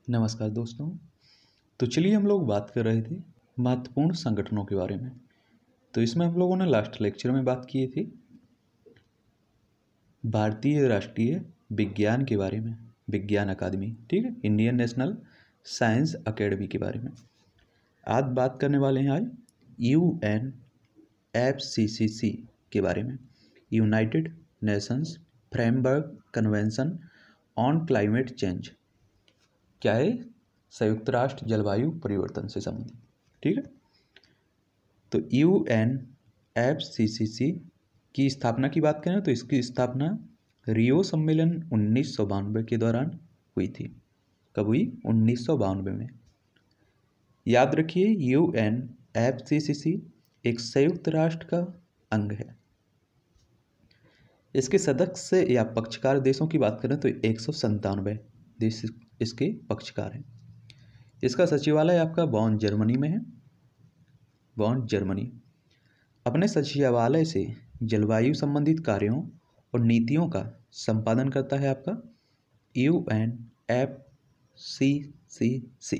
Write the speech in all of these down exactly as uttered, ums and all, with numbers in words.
नमस्कार दोस्तों। तो चलिए हम लोग बात कर रहे थे महत्वपूर्ण संगठनों के बारे में। तो इसमें हम लोगों ने लास्ट लेक्चर में बात की थी भारतीय राष्ट्रीय विज्ञान के बारे में, विज्ञान अकादमी, ठीक है, इंडियन नेशनल साइंस अकेडमी के बारे में। आज बात करने वाले हैं आज U N F C C C के बारे में, United Nations framework convention on climate change. क्या है? संयुक्त राष्ट्र जलवायु परिवर्तन से संबंधित, ठीक है। तो U N F C C C की स्थापना की बात करें तो इसकी स्थापना रियो सम्मेलन उन्नीस सौ बानवे के दौरान हुई थी। कब हुई? उन्नीस सौ बानवे में। याद रखिए, U N F C C C एक संयुक्त राष्ट्र का अंग है। इसके सदस्य या पक्षकार देशों की बात करें तो एक सौ संतानवे देश इसके पक्षकार हैं। इसका सचिवालय आपका बॉन जर्मनी में है। बॉन जर्मनी अपने सचिवालय से जलवायु संबंधित कार्यों और नीतियों का संपादन करता है आपका U N F C C C.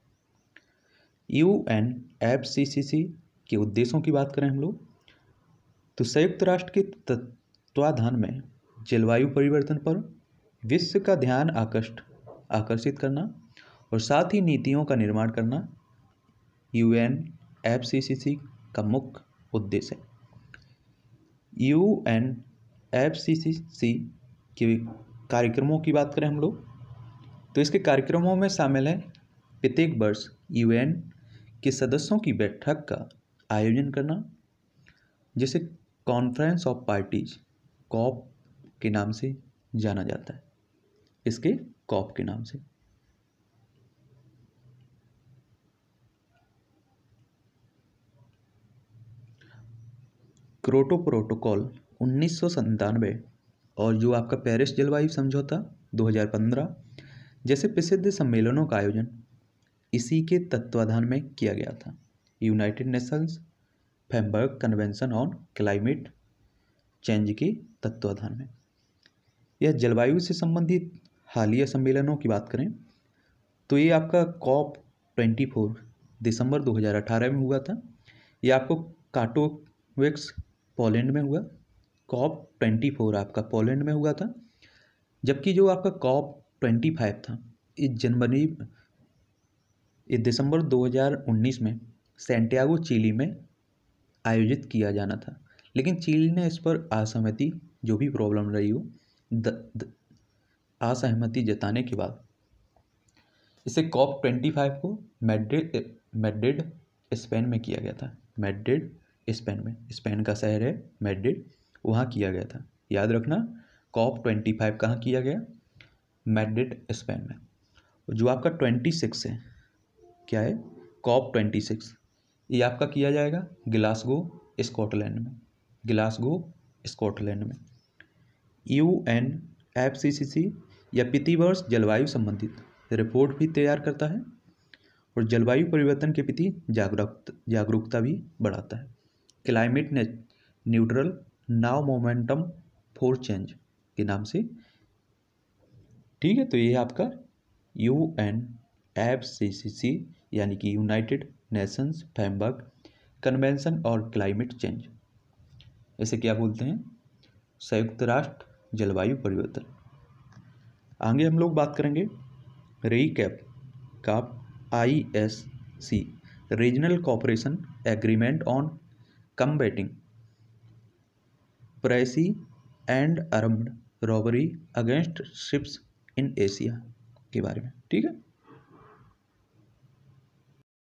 U N F C C C के उद्देश्यों की बात करें हम लोग तो संयुक्त राष्ट्र के तत्वाधान में जलवायु परिवर्तन पर विश्व का ध्यान आकर्षित आकर्षित करना और साथ ही नीतियों का निर्माण करना U N F C C C का मुख्य उद्देश्य है। U N F C C C के कार्यक्रमों की बात करें हम लोग तो इसके कार्यक्रमों में शामिल है प्रत्येक वर्ष यू एन के सदस्यों की बैठक का आयोजन करना, जिसे कॉन्फ्रेंस ऑफ पार्टीज कॉप के नाम से जाना जाता है। इसके कॉप के नाम से। क्योटो प्रोटोकॉल उन्नीस सौ संतानवे और जो आपका पेरिस जलवायु समझौता दो हज़ार पंद्रह जैसे प्रसिद्ध सम्मेलनों का आयोजन इसी के तत्वाधान में किया गया था। United Nations framework convention on climate change के तत्वाधान में। यह जलवायु से संबंधित हालिया सम्मेलनों की बात करें तो ये आपका कॉप ट्वेंटी फोर दिसंबर दो हज़ार अठारह में हुआ था। ये आपको काटोविक्स पोलैंड में हुआ। कॉप ट्वेंटी फोर आपका पोलैंड में हुआ था, जबकि जो आपका कॉप ट्वेंटी फाइव था इस जनवरी इस दिसंबर दो हज़ार उन्नीस में सैंटियागो चिली में आयोजित किया जाना था, लेकिन चिली ने इस पर असहमति, जो भी प्रॉब्लम रही हो, द, द, असहमति जताने के बाद इसे कॉप ट्वेंटी फाइव को मैड्रिड मैड्रिड स्पेन में किया गया था। मैड्रिड स्पेन में, स्पेन का शहर है मैड्रिड, वहाँ किया गया था। याद रखना, कॉप ट्वेंटी फाइव कहाँ किया गया? मैड्रिड स्पेन में। जो आपका ट्वेंटी सिक्स है, क्या है? कॉप ट्वेंटी सिक्स, ये आपका किया जाएगा ग्लासगो स्कॉटलैंड में। ग्लासगो स्कॉटलैंड में। U N F C C C या प्रतिवर्ष जलवायु संबंधित रिपोर्ट भी तैयार करता है और जलवायु परिवर्तन के प्रति जागरूक जागरूकता भी बढ़ाता है। Climate neutral now momentum for change के नाम से, ठीक है। तो ये आपका U N F C C C यानी कि यूनाइटेड नेशंस फ्रेमवर्क कन्वेंशन और क्लाइमेट चेंज, इसे क्या बोलते हैं? संयुक्त राष्ट्र जलवायु परिवर्तन। आगे हम लोग बात करेंगे रीकैप का I S C regional cooperation agreement on combating piracy and armed robbery against ships in Asia के बारे में, ठीक है।